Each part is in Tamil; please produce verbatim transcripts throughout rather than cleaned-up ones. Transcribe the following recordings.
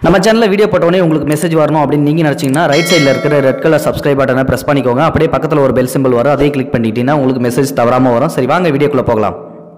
நம்ம சேனலில் வீடியோ போட்டோடனே உங்களுக்கு மெசேஜ் வரணும் அப்படின்னு நீங்கள் நினச்சிங்கன்னா ரைட் சைடில் இருக்கிற ரெட் கலர் சப்ஸ்கிரைப் பட்டனை ப்ரெஸ் பண்ணிக்கோங்க. அப்படியே பக்கத்தில் ஒரு பெல் சிம்பிள் வரும், அதையும் கிளிக் பண்ணிட்டீங்கன்னா உங்களுக்கு மெசேஜ் தவறாமல் வரும். சரி, வாங்க வீடியோக்குள்ளே போகலாம்.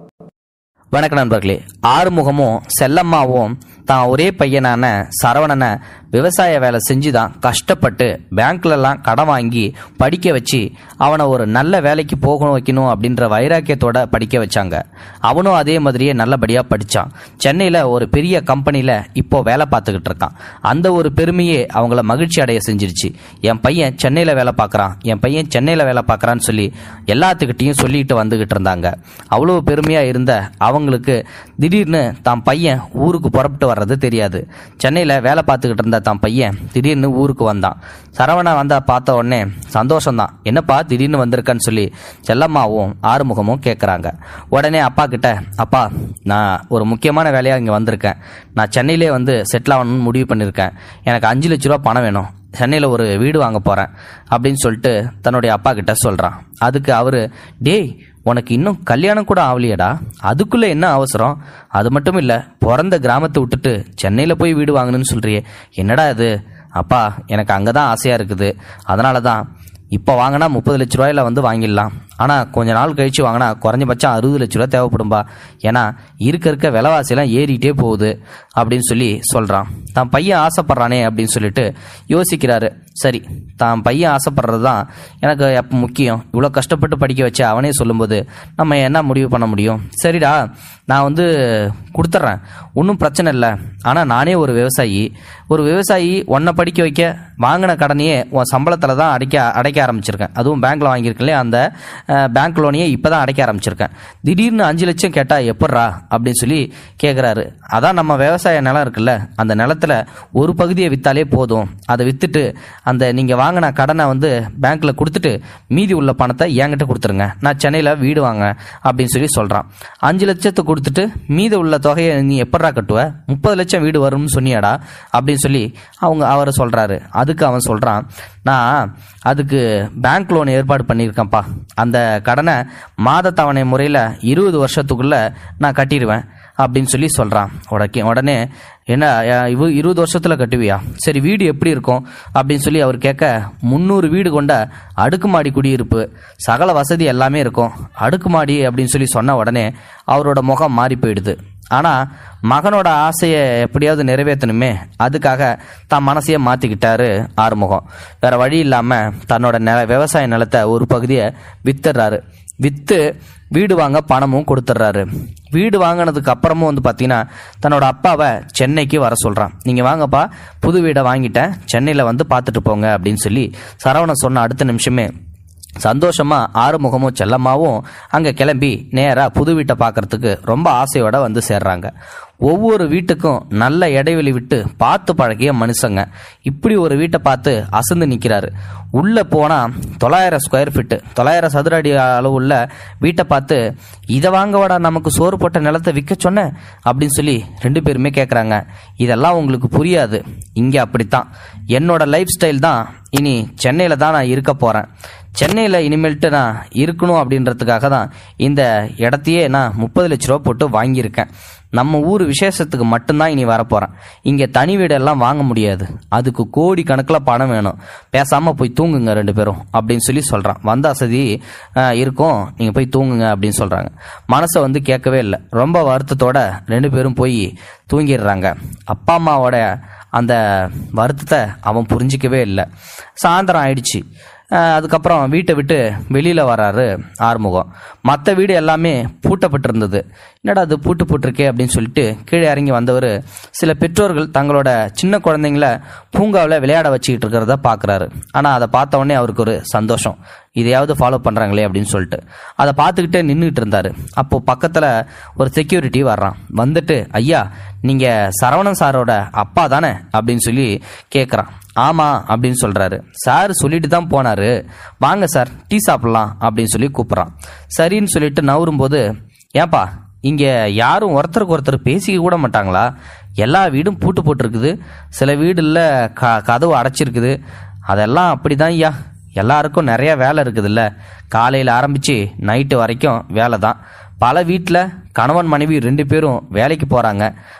வணக்கம் நண்பர்களே. ஆறுமுகமும் செல்லம்மாவும் தான் ஒரே பையனான சரவணனை விவசாய வேலை செஞ்சு தான் கஷ்டப்பட்டு பேங்க்லலாம் கடன் வாங்கி படிக்க வச்சு அவனை ஒரு நல்ல வேலைக்கு போகணும் வைக்கணும் அப்படின்ற வைராக்கியத்தோட படிக்க வச்சாங்க. அவனும் அதே மாதிரியே நல்லபடியாக படித்தான். சென்னையில் ஒரு பெரிய கம்பெனியில் இப்போ வேலை பார்த்துக்கிட்டு இருக்கான். அந்த ஒரு பெருமையே அவங்கள மகிழ்ச்சி அடைய செஞ்சிருச்சு. என் பையன் சென்னையில் வேலை பார்க்குறான், என் பையன் சென்னையில் வேலை பார்க்குறான்னு சொல்லி எல்லாத்துக்கிட்டையும் சொல்லிட்டு வந்துக்கிட்டு இருந்தாங்க. அவ்வளோ பெருமையாக இருந்த அவங்களுக்கு திடீர்னு தான் பையன் ஊருக்கு புறப்பட்டு வர்றது தெரியாது. சென்னையில் வேலை பார்த்துக்கிட்டு இருந்த தான் பையன் திடீர்னு ஊருக்கு வந்தான். சரவணன் வந்தா பார்த்த உடனே சந்தோஷம்தான். என்னப்பா திடீர்னு வந்திருக்கான்னு சொல்லி செல்லம்மாவும் ஆறுமுகமும் கேட்குறாங்க. உடனே அப்பா கிட்ட, அப்பா நான் ஒரு முக்கியமான வேலையாக இங்கே வந்திருக்கேன், நான் சென்னையிலே வந்து செட்டில் ஆகணும்னு முடிவு பண்ணியிருக்கேன், எனக்கு அஞ்சு லட்ச ரூபா பணம் வேணும், சென்னையில் ஒரு வீடு வாங்க போகிறேன் அப்படின்னு சொல்லிட்டு தன்னுடைய அப்பா கிட்ட சொல்கிறான். அதுக்கு அவர், டேய் உனக்கு இன்னும் கல்யாணம் கூட ஆகலையடா, அதுக்குள்ளே என்ன அவசரம்? அது மட்டும் இல்லை, பிறந்த கிராமத்தை விட்டுட்டு சென்னையில் போய் வீடு வாங்கணும்னு சொல்கிறியே, என்னடா இது? அப்பா எனக்கு அங்கே தான் ஆசையாக இருக்குது, அதனால தான் இப்போ வாங்கினா முப்பது லட்ச ரூபாயில் வந்து வாங்கிடலாம், ஆனால் கொஞ்ச நாள் கழித்து வாங்கினா குறைஞ்சபட்சம் அறுபது லட்ச ரூபா தேவைப்படும்பா, ஏன்னா இருக்க இருக்க விலைவாசியெல்லாம் ஏறிட்டே போகுது அப்படின்னு சொல்லி சொல்கிறான். தான் பையன் ஆசைப்பட்றானே அப்படின்னு சொல்லிட்டு யோசிக்கிறாரு. சரி, தான் பையன் ஆசைப்படுறது தான் எனக்கு எப்போ முக்கியம், இவ்வளோ கஷ்டப்பட்டு படிக்க வச்சு அவனே சொல்லும்போது நம்ம என்ன முடிவு பண்ண முடியும்? சரிடா, நான் வந்து கொடுத்துட்றேன், ஒன்றும் பிரச்சனை இல்லை. ஆனால் நானே ஒரு விவசாயி, ஒரு விவசாயி உன்னை படிக்க வைக்க வாங்கின கடனையே உன் சம்பளத்தில் தான் அடைக்க அடைக்க ஆரம்பிச்சிருக்கேன். அதுவும் பேங்க்கில் வாங்கியிருக்கேன், அந்த பேங்க் லோனையே இப்போ தான் அடைக்க ஆரம்பிச்சிருக்கேன். திடீர்னு அஞ்சு லட்சம் கேட்டால் எப்பட்றா அப்படின்னு சொல்லி கேட்குறாரு. அதான் நம்ம விவசாய நிலம் இருக்குல்ல, அந்த நிலத்தில் ஒரு பகுதியை விற்றாலே போதும், அதை விற்றுட்டு அந்த நீங்கள் வாங்கின கடனை வந்து பேங்க்கில் கொடுத்துட்டு மீதி உள்ள பணத்தை என்கிட்ட கொடுத்துருங்க, நான் சென்னையில் வீடு வாங்க அப்படின்னு சொல்லி சொல்கிறான். அஞ்சு லட்சத்தை கொடுத்துட்டு மீதி உள்ள தொகையை நீ எப்பட்றா கட்டுவ? முப்பது லட்சம் வீடு வரும்னு சொன்னியாடா அப்படின்னு சொல்லி அவங்க அவர் சொல்கிறாரு. அதுக்கு அவன் சொல்கிறான், நான் அதுக்கு பேங்க் லோன் ஏற்பாடு பண்ணியிருக்கேன்ப்பா, அந்த கடனை மாத தவணை முறையில் இருபது வருஷத்துக்குள்ளே நான் கட்டிடுவேன் அப்படின்னு சொல்லி சொல்கிறான். உடனே உடனே என்ன இவ இருபது வருஷத்தில் கட்டுவியா? சரி, வீடு எப்படி இருக்கும் அப்படின்னு சொல்லி அவர் கேட்க, முந்நூறு வீடு கொண்ட அடுக்குமாடி குடியிருப்பு, சகல வசதி எல்லாமே இருக்கும், அடுக்குமாடி அப்படின்னு சொல்லி சொன்ன உடனே அவரோட முகம் மாறி போயிடுது. ஆனால் மகனோட ஆசையை எப்படியாவது நிறைவேற்றணுமே, அதுக்காக தான் மனசையே மாற்றிக்கிட்டாரு ஆறுமுகம். வேற வழி இல்லாமல் தன்னோட நில விவசாய நிலத்தை ஒரு பகுதியை வித்துடுறாரு. விற்று வீடு வாங்க பணமும் கொடுத்துட்றாரு. வீடு வாங்கினதுக்கு அப்புறமும் வந்து பார்த்தீங்கன்னா தன்னோட அப்பாவை சென்னைக்கு வர சொல்கிறான். நீங்கள் வாங்கப்பா, புது வீடை வாங்கிட்டேன், சென்னையில் வந்து பார்த்துட்டு போங்க அப்படின்னு சொல்லி சரவணன் சொன்ன அடுத்த நிமிஷமே சந்தோஷமாக ஆறுமுகமும் செல்லம்மாவும் அங்கே கிளம்பி நேராக புது வீட்டை பார்க்கறதுக்கு ரொம்ப ஆசையோட வந்து சேர்றாங்க. ஒவ்வொரு வீட்டுக்கும் நல்ல இடைவெளி விட்டு பார்த்து பழகிய மனுஷங்க இப்படி ஒரு வீட்டை பார்த்து அசந்து நிற்கிறாரு. உள்ளே போனால் தொள்ளாயிரம் ஸ்கொயர் ஃபீட்டு தொள்ளாயிரம் சதுர அடி அளவு உள்ள வீட்டை பார்த்து, இதை வாங்கவாடா நமக்கு சோறு போட்ட நிலத்தை விற்க சொன்ன அப்படின்னு சொல்லி ரெண்டு பேருமே கேட்குறாங்க. இதெல்லாம் உங்களுக்கு புரியாது, இங்கே அப்படித்தான், என்னோட லைஃப் ஸ்டைல் தான், இனி சென்னையில் தான் நான் இருக்க போகிறேன், சென்னையில் இனிமேல்ட்டு நான் இருக்கணும் அப்படின்றதுக்காக தான் இந்த இடத்தையே நான் முப்பது லட்ச ரூபா போட்டு வாங்கியிருக்கேன், நம்ம ஊர் விசேஷத்துக்கு மட்டும்தான் இனி வரப்போகிறேன், இங்கே தனி வீடெல்லாம் வாங்க முடியாது, அதுக்கு கோடி கணக்கில் பணம் வேணும், பேசாமல் போய் தூங்குங்க ரெண்டு பேரும் அப்படின்னு சொல்லி சொல்கிறான். வந்த வசதி இருக்கும், நீங்கள் போய் தூங்குங்க அப்படின்னு சொல்கிறாங்க. மனசை வந்து கேட்கவே இல்லை, ரொம்ப வருத்தத்தோட ரெண்டு பேரும் போய் தூங்கிடுறாங்க. அப்பா அம்மாவோட அந்த வருத்தத்தை அவன் புரிஞ்சிக்கவே இல்லை. சாயந்தரம் ஆயிடுச்சு. அதுக்கப்புறம் வீட்டை விட்டு வெளியில் வராரு ஆறுமுகம். மற்ற வீடு எல்லாமே பூட்டப்பட்டிருந்தது. என்னடா அது பூட்டு போட்டிருக்கே அப்படின்னு சொல்லிட்டு கீழே இறங்கி வந்தவர் சில பெற்றோர்கள் தங்களோட சின்ன குழந்தைங்கள பூங்காவில் விளையாட வச்சுக்கிட்டு இருக்கிறத பார்க்குறாரு. ஆனால் அதை பார்த்த உடனே அவருக்கு ஒரு சந்தோஷம், இதையாவது ஃபாலோ பண்ணுறாங்களே அப்படின்னு சொல்லிட்டு அதை பார்த்துக்கிட்டே நின்றுட்டு இருந்தார். அப்போது பக்கத்தில் ஒரு செக்யூரிட்டி வர்றான். வந்துட்டு, ஐயா நீங்கள் சரவணன் சாரோட அப்பா தானே அப்படின்னு சொல்லி கேட்குறான். ஆமாம் அப்படின்னு சொல்கிறாரு. சார் சொல்லிட்டு தான் போனார், வாங்க சார் டீ சாப்பிட்லாம் அப்படின்னு சொல்லி கூப்பிட்றான். சரின்னு சொல்லிட்டு நவரும்போது, ஏன்பா இங்கே யாரும் ஒருத்தருக்கு ஒருத்தர் பேசிக்க கூட மாட்டாங்களா? எல்லா வீடும் பூட்டு போட்டிருக்குது, சில வீடுல க கதவு அடைச்சிருக்குது, அதெல்லாம் அப்படி தான் ஐயா, எல்லாருக்கும் நிறைய வேலை இருக்குதுல்ல, காலையில் ஆரம்பித்து நைட்டு வரைக்கும் வேலை தான். பல வீட்டில் கணவன் மனைவி ரெண்டு பேரும் வேலைக்கு போகிறாங்க,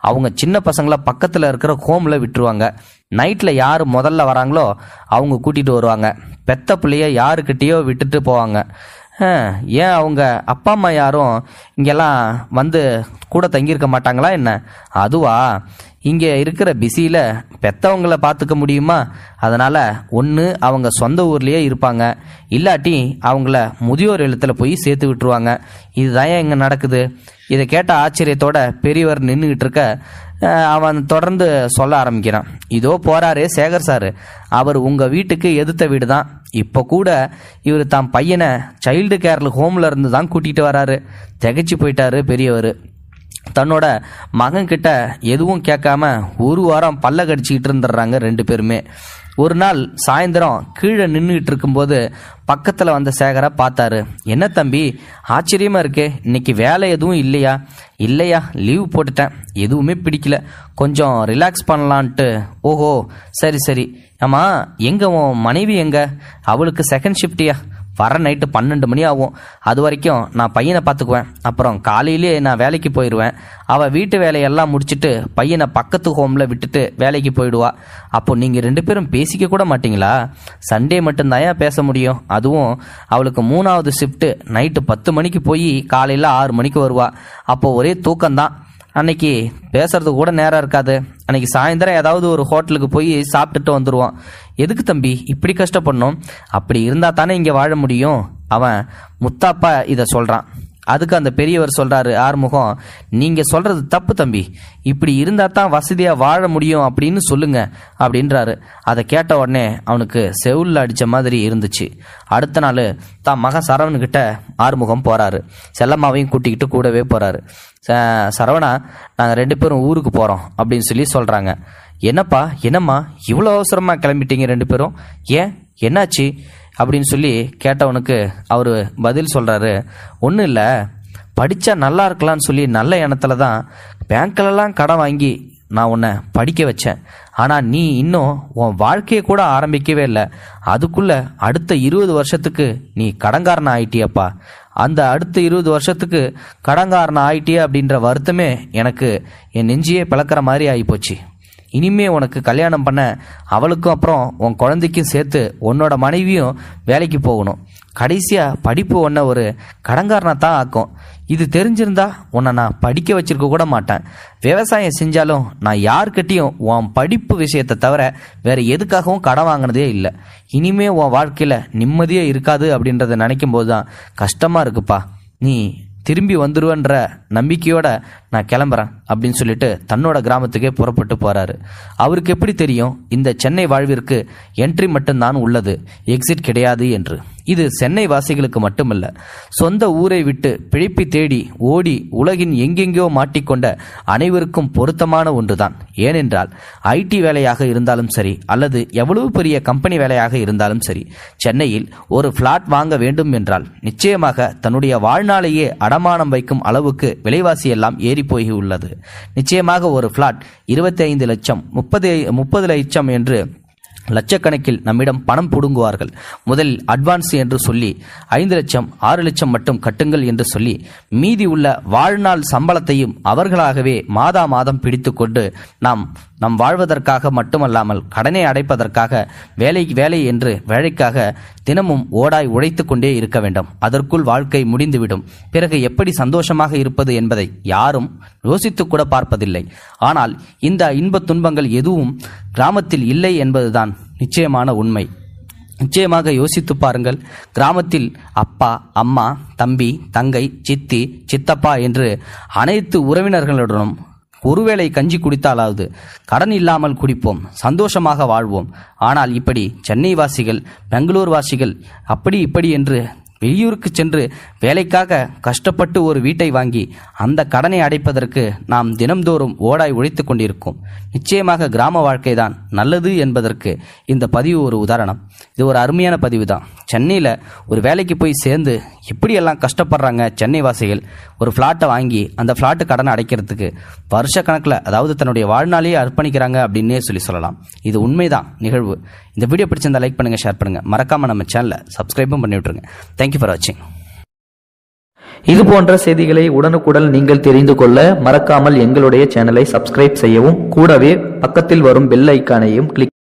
அவங்க சின்ன பசங்களை பக்கத்தில் இருக்கிற ஹோமில் விட்டுருவாங்க. நைட்டில் யார் முதல்ல வராங்களோ அவங்க கூட்டிகிட்டு வருவாங்க. பெத்த பிள்ளைய யாருக்கிட்டேயோ விட்டுட்டு போவாங்க. ஏன் அவங்க அப்பா அம்மா யாரும் இங்கெல்லாம் வந்து கூட தங்கியிருக்க மாட்டாங்களா என்ன? அதுவா, இங்கே இருக்கிற பிஸியில் பெற்றவங்கள பார்த்துக்க முடியுமா? அதனால் ஒன்று அவங்க சொந்த ஊர்லேயே இருப்பாங்க, இல்லாட்டி அவங்கள முதியோர் இல்லத்தில் போய் சேர்த்து விட்டுருவாங்க. இதுதான் இங்கே நடக்குது. இதை கேட்ட ஆச்சரியத்தோட பெரியவர் நின்றுக்கிட்டு இருக்க அவன் தொடர்ந்து சொல்ல ஆரம்பிக்கிறான். இதோ போறாரே சேகர் சார், அவர் உங்கள் வீட்டுக்கு எதிர்த்த வீடு தான். இப்போ கூட இவர் தான் பையனை சைல்டு கேர் ஹோமில் இருந்து தான் கூட்டிகிட்டு வராரு. திகைச்சு போயிட்டாரு பெரியவர். தன்னோட மகன்கிட்ட எதுவும் கேட்காம ஒரு வாரம் பல்ல கடிச்சிக்கிட்டு இருந்துடுறாங்க ரெண்டு பேருமே. ஒரு நாள் சாயந்தரம் கீழே நின்றுக்கிட்டு இருக்கும்போது பக்கத்தில் வந்த சேகரை பார்த்தாரு. என்ன தம்பி, ஆச்சரியமாக இருக்கே, இன்னைக்கு வேலை எதுவும் இல்லையா? இல்லையா, லீவ் போட்டுட்டேன், எதுவுமே பிடிக்கல, கொஞ்சம் ரிலாக்ஸ் பண்ணலான்ட்டு. ஓஹோ, சரி சரி. ஆமாம், எங்கே உன் மனைவி எங்கே? அவளுக்கு செகண்ட் ஷிஃப்டியா? வர நைட்டு பன்னெண்டு மணி ஆகும். அது வரைக்கும் நான் பையனை பார்த்துக்குவேன். அப்புறம் காலையிலே நான் வேலைக்கு போயிடுவேன். அவள் வீட்டு வேலையெல்லாம் முடிச்சுட்டு பையனை பக்கத்து ஹோமில் விட்டுட்டு வேலைக்கு போயிடுவா. அப்போ நீங்கள் ரெண்டு பேரும் பேசிக்க கூட மாட்டிங்களா? சண்டே மட்டும்தான் ஏன் பேச முடியும்? அதுவும் அவளுக்கு மூணாவது ஷிஃப்ட்டு, நைட்டு பத்து மணிக்கு போய் காலையில் ஆறு மணிக்கு வருவா. அப்போது ஒரே தூக்கம்தான். அன்னைக்கு பேசுறது கூட நேரம் இருக்காது. அன்னைக்கு சாயந்தரம் ஏதாவது ஒரு ஹோட்டலுக்கு போய் சாப்பிட்டுட்டு வந்துடுவோம். எதுக்கு தம்பி இப்படி கஷ்டப்படணும்? அப்படி இருந்தால் தானே இங்கே வாழ முடியும். அவன் முத்தாப்பா இதை சொல்கிறான். அதுக்கு அந்த பெரியவர் சொல்கிறாரு, ஆறுமுகம், நீங்கள் சொல்கிறது தப்பு தம்பி, இப்படி இருந்தால் தான் வசதியாக வாழ முடியும் அப்படின்னு சொல்லுங்க அப்படின்றாரு. அதை கேட்ட உடனே அவனுக்கு செவுலில் அடித்த மாதிரி இருந்துச்சு. அடுத்த நாள் தான் மகன் சரவணுக்கிட்ட ஆறுமுகம் போகிறாரு. செல்லம்மாவையும் கூட்டிக்கிட்டு கூடவே போகிறாரு. சரவணா, நாங்கள் ரெண்டு பேரும் ஊருக்கு போகிறோம் அப்படின்னு சொல்லி சொல்கிறாங்க. என்னப்பா, என்னம்மா இவ்வளோ அவசரமாக கிளம்பிட்டீங்க ரெண்டு பேரும்? ஏன், என்னாச்சு அப்படின்னு சொல்லி கேட்டவனுக்கு அவர் பதில் சொல்கிறாரு. ஒன்றும் இல்லை, படித்தா நல்லா இருக்கலான்னு சொல்லி நல்ல எண்ணத்தில் தான் பேங்க்லலாம் கடன் வாங்கி நான் உன்னை படிக்க வச்சேன். ஆனால் நீ இன்னும் உன் வாழ்க்கையை கூட ஆரம்பிக்கவே இல்லை. அதுக்குள்ளே அடுத்த இருபது வருஷத்துக்கு நீ கடங்காரனை ஆயிட்டியப்பா. அந்த அடுத்த இருபது வருஷத்துக்கு கடங்காரனை ஆயிட்டிய அப்படின்ற வருத்தமே எனக்கு என் நெஞ்சியே பிளக்கிற மாதிரி ஆகிப்போச்சு. இனிமே உனக்கு கல்யாணம் பண்ண அவளுக்கும் அப்புறம் உன் குழந்தைக்கும் சேர்த்து உன்னோட மனைவியும் வேலைக்கு போகணும். கடைசியாக படிப்பு ஒன்றை ஒரு கடங்காரனை தான் ஆக்கும். இது தெரிஞ்சிருந்தா உன்னை நான் படிக்க வச்சிருக்க கூட மாட்டேன். விவசாயம் செஞ்சாலும் நான் யார்கிட்டையும் உன் படிப்பு விஷயத்தை தவிர வேறு எதுக்காகவும் கடன் வாங்கினதே இல்லை. இனிமே உன் வாழ்க்கையில் நிம்மதியே இருக்காது அப்படின்றத நினைக்கும் போது தான் கஷ்டமாக இருக்குப்பா. நீ திரும்பி வந்துடுவன்ற நம்பிக்கையோட நான் கிளம்புறேன் அப்படின்னு சொல்லிட்டு தன்னோட கிராமத்துக்கே புறப்பட்டு போறாரு. அவருக்கு எப்படி தெரியும் இந்த சென்னை வாழ்விற்கு என்ட்ரி மட்டும்தான் உள்ளது, எக்ஸிட் கிடையாது என்று? இது சென்னை வாசிகளுக்கு மட்டுமல்ல, சொந்த ஊரை விட்டு பிழைப்பை தேடி ஓடி உலகின் எங்கெங்கோ மாட்டிக்கொண்ட அனைவருக்கும் பொருத்தமான ஒன்றுதான். ஏனென்றால் ஐடி வேலையாக இருந்தாலும் சரி, அல்லது எவ்வளவு பெரிய கம்பெனி வேலையாக இருந்தாலும் சரி, சென்னையில் ஒரு பிளாட் வாங்க வேண்டும் என்றால் நிச்சயமாக தன்னுடைய வாழ்நாளையே அடமானம் வைக்கும் அளவுக்கு விலைவாசி எல்லாம் ஏறி போய் உள்ளது. நிச்சயமாக ஒரு பிளாட் இருபத்தி ஐந்து லட்சம் முப்பது முப்பது லட்சம் என்று லட்சக்கணக்கில் நம்மிடம் பணம் புடுங்குவார்கள். முதலில் அட்வான்ஸ் என்று சொல்லி ஐந்து லட்சம் ஆறு லட்சம் மட்டும் கட்டுங்கள் என்று சொல்லி மீதி உள்ள வாழ்நாள் சம்பளத்தையும் அவர்களாகவே மாதா மாதம் பிடித்து கொண்டு நாம் நம் வாழ்வதற்காக மட்டுமல்லாமல் கடனை அடைப்பதற்காக வேலை வேலை என்று வேலைக்காக தினமும் ஓடாய் உழைத்து கொண்டே இருக்க வேண்டும். அதற்குள் வாழ்க்கை முடிந்துவிடும். பிறகு எப்படி சந்தோஷமாக இருப்பது என்பதை யாரும் யோசித்து கூட பார்ப்பதில்லை. ஆனால் இந்த இன்பத் துன்பங்கள் எதுவும் கிராமத்தில் இல்லை என்பதுதான் நிச்சயமான உண்மை. நிச்சயமாக யோசித்து பாருங்கள். கிராமத்தில் அப்பா, அம்மா, தம்பி, தங்கை, சித்தி, சித்தப்பா என்று அனைத்து உறவினர்களுடனும் ஒருவேளை கஞ்சி குடித்தாலாவது கடன் இல்லாமல் குடிப்போம், சந்தோஷமாக வாழ்வோம். ஆனால் இப்படி சென்னை வாசிகள், பெங்களூர் வாசிகள் அப்படி இப்படி என்று வெளியூருக்கு சென்று வேலைக்காக கஷ்டப்பட்டு ஒரு வீட்டை வாங்கி அந்த கடனை அடைப்பதற்கு நாம் தினம்தோறும் ஓடாய் உழைத்து கொண்டிருக்கோம். நிச்சயமாக கிராம வாழ்க்கை தான் நல்லது என்பதற்கு இந்த பதிவு ஒரு உதாரணம். இது ஒரு அருமையான பதிவு தான். சென்னையில் ஒரு வேலைக்கு போய் சேர்ந்து எப்படியெல்லாம் கஷ்டப்படுறாங்க சென்னை வாசிகள். ஒரு ஃப்ளாட்டை வாங்கி அந்த ஃப்ளாட்டு கடனை அடைக்கிறதுக்கு வருஷ கணக்கில், அதாவது தன்னுடைய வாழ்நாளையே அர்ப்பணிக்கிறாங்க அப்படின்னே சொல்லி சொல்லலாம். இது உண்மைதான் நிகழ்வு. இந்த வீடியோ பிடிச்சிருந்தா லைக் பண்ணுங்கள், ஷேர் பண்ணுங்கள், மறக்காமல் நம்ம சேனலை சப்ஸ்கிரைபும் பண்ணி விட்டுருங்க. தேங்க்யூ ஃபார் வாட்சிங். இது போன்ற செய்திகளை உடனுக்குடன் நீங்கள் தெரிந்து கொள்ள மறக்காமல் எங்களுடைய சேனலை சப்ஸ்கிரைப் செய்யவும், கூடவே பக்கத்தில் வரும் பெல் ஐக்கானையும் கிளிக்